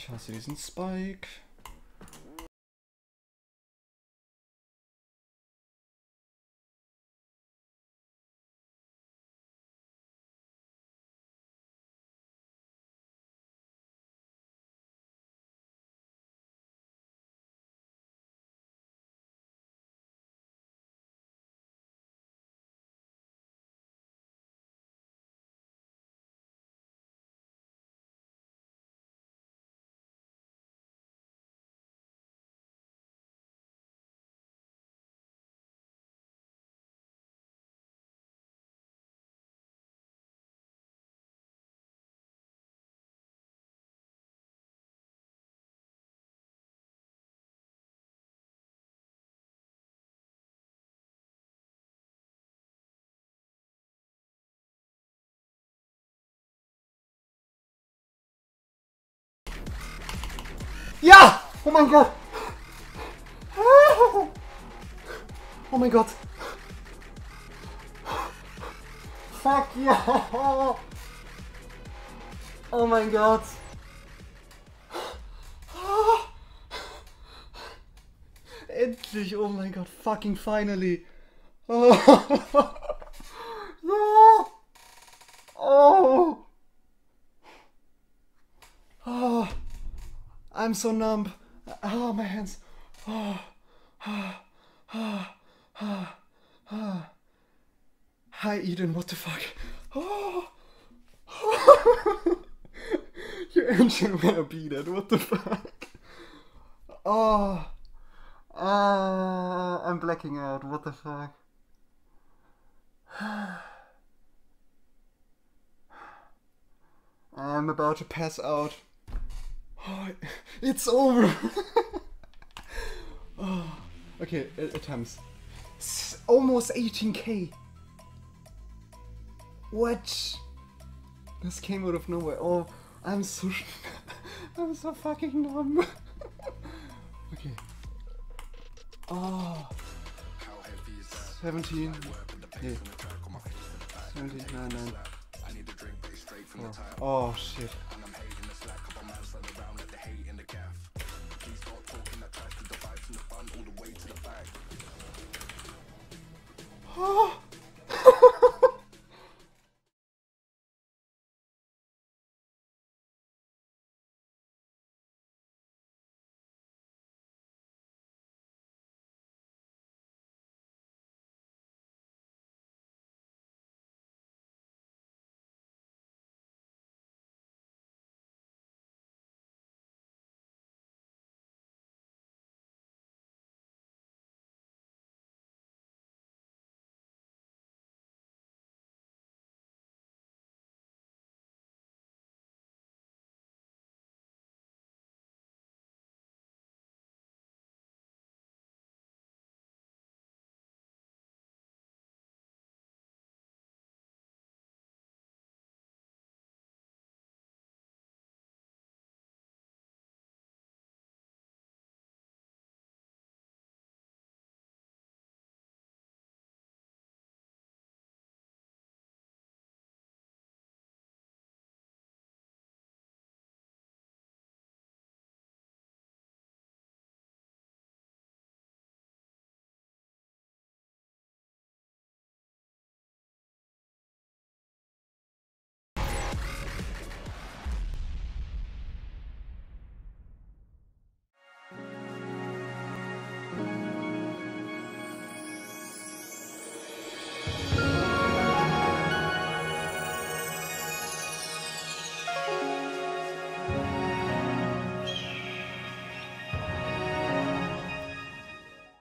Ich hasse diesen Spike. Ja! Oh mein Gott! Oh mein Gott! Fuck ja! Oh mein Gott! Endlich! Oh mein Gott! Fucking finally! Oh! Ja! Oh! Oh! I'm so numb. Oh, my hands. Oh. Hi, Eden. What the fuck? Oh. Your engine will be dead. What the fuck? Oh. I'm blacking out. What the fuck? I'm about to pass out. Oh, it's over! Oh, okay, attempts. Almost 18k! What? This came out of nowhere. Oh, I'm so I'm so fucking numb. Okay. Oh. 17. Nee. 17, 9. Oh shit. Oh.